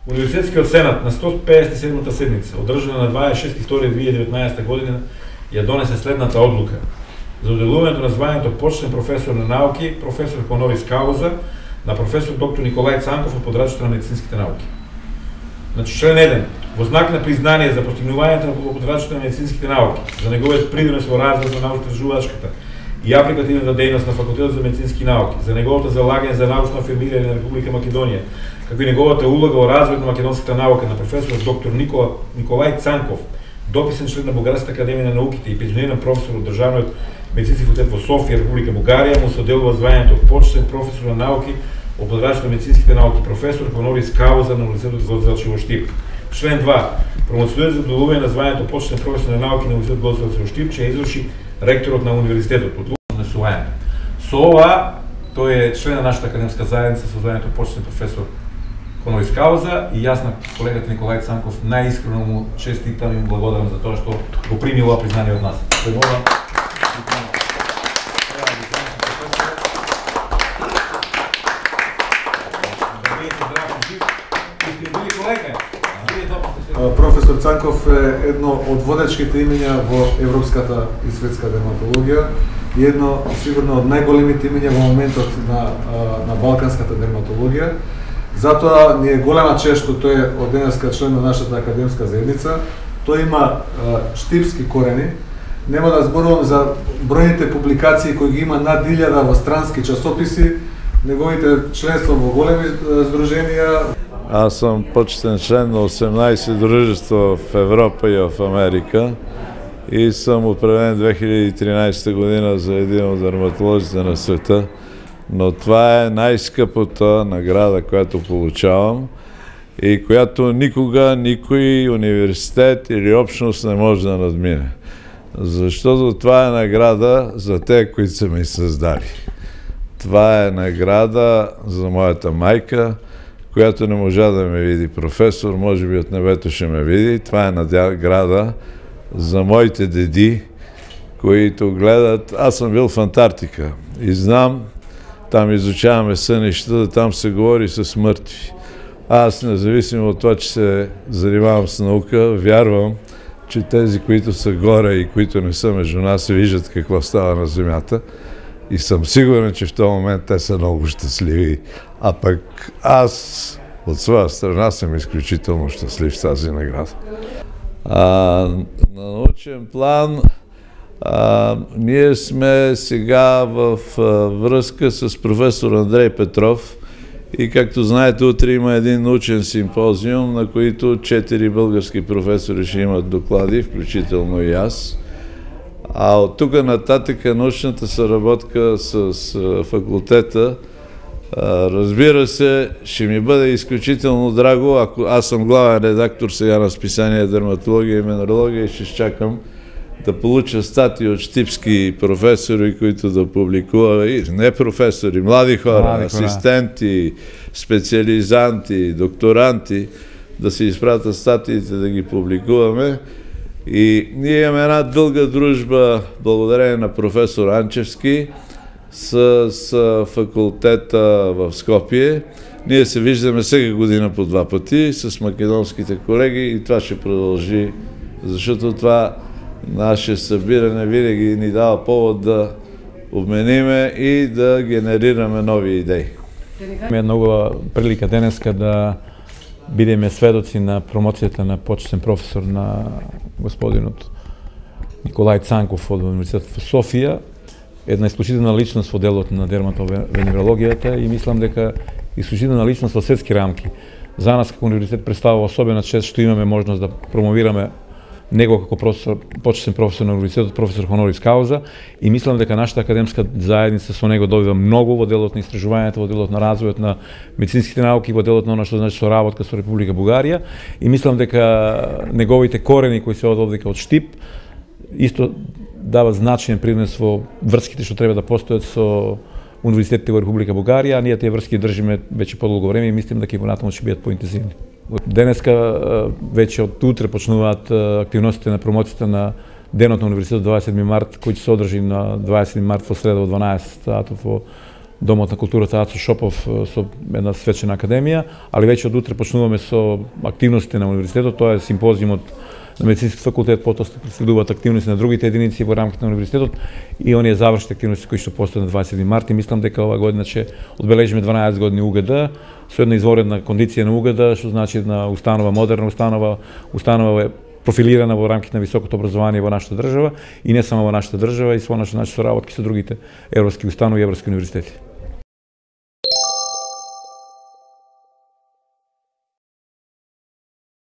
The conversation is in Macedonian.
Универзитетскиот сенат на 157-та седница, одржана на 26.2.2019 година, ја донесе следната одлука за уделувањето на звањето почетен професор на науки, професор хонорис кауза, на професор доктор Николај Цанков од подрачето на медицинските науки. Значи, член 1. Во знак на признание за постигнувањето на подрачето на медицинските науки, за неговиот принос во развој на научно-истражувачката и апликативната дејност на Факултетот за медицински науки, за неговото залагање за научно афирмирање на Република Македонија, како и неговата улога во развојот на македонската наука, на професор доктор Николај Цанков, дописен член на Бугарската академија на науките и пензиониран професор од Државниот медицински факултет во Софија, Република Бугарија, му се оделува звањето почетен професор на науки од подрачето на медицинските науки, професор хонорис кауза на Универзитетот Гоце во Штип. Член 2. Промоција за доделување на звањето почетен професор на науки на Универзитетот Гоце во Штип, ќе изврши ректорот на универзитетот. Одлуката на усвојање. Со ова, тој е член на нашата академска заедница со звањето почетен професор хонорис кауза и јас на колегата Николај Цанков најискрено му честитам и му благодарам за тоа што го прими ова признание од нас. Професор Цанков е едно од водечките имења во европската и светска дерматологија и едно сигурно од најголемите имења во моментот на балканската дерматологија. Затоа ни е голема чест што тој е од денеска член на нашата академска заедница. Тој има штипски корени. Нема да зборувам за бројните публикации кои ги има над 1000 во странски часописи, неговите членства во големи здруженија. Аз съм почетен член на 18 дружества в Европа и в Америка и съм определен 2013 година за един от дерматолозите на света, но това е най-скъпата награда, която получавам и която никога никой университет или общност не може да надмине. Защото това е награда за те, които са ми създали. Това е награда за моята майка, която не можа да ме види професор, може би от небето ще ме види. Това е награда за моите деди, които гледат. Аз съм бил в Антарктика и знам, там изучаваме сънищата, там се говори с мъртви. Аз, независимо от това, че се занимавам с наука, вярвам, че тези, които са горе и които не са между нас, виждат какво става на Земята. И съм сигурен, че в този момент те са много щастливи. А пък аз от своя страна съм изключително щастлив с тази награда. На научен план ние сме сега в връзка с професор Андрей Петров и както знаете, утре има един научен симпозиум, на които 4 български професори ще имат доклади, включително и аз. А от тук нататък научната съработка с факултета, разбира се, ще ми бъде изключително драго, ако аз съм главен редактор сега на списание Дерматология и Минералогия и ще чакам да получа статии от щипски професори, които да публикуват, и не професори, млади хора, асистенти, специализанти, докторанти, да се изпратят статиите да ги публикуваме. И ние имаме една дълга дружба, благодарение на професор Анчевски, с факултета в Скопие. Ние се виждаме всяка година по 2 пъти с македонските колеги и това ще продължи, защото това наше събиране винаги ни дава повод да обмениме и да генерираме нови идеи. Е много прилика денеска да бидеме сведоци на промоцијата на почетен професор на господинот Николај Цанков од Универзитетот во Софија, една исклучителна личност во делот на дерматовенерологијата и мислам дека исклучителна личност во светски рамки. За нас како универзитет представува особена чест што имаме можност да промовираме него како почетен професор на универзитетот, професор хонорис кауза и мислам дека нашата академска заедница со него добива многу во делот на истражувањето, во делот на развојот на медицинските науки, во делот на она што значи соработка со Република Бугарија и мислам дека неговите корени кои се одовдека од Штип исто дава значаен принос во врските што треба да постојат со универзитетите во Република Бугарија, а ние тие врски држиме веќе подолго време и мислим дека и понатаму ќе бидат поинтензивни. Денеска веќе од утре почнуваат активностите на промоцијата на Денот на универзитетот 27 март, кој ќе се одржи на 27 март во среда во 12 сатот во Домот на културата Ацо Шопов со една свечена академија, али веќе од утре почнуваме со активности на универзитетот, тоа е симпозиумот на медицински факултет, потоа следуваат активности на другите единици во рамките на универзитетот и оние завршни активности кои што постојат на 27 март и мислам дека оваа година ќе одбележиме 12 години УГД со една изворедна кондиција на УГД, што значи една установа, модерна установа профилирана во рамките на високото образование во нашата држава и не само во нашата држава и со соработки со другите европски установи и европски универзитети.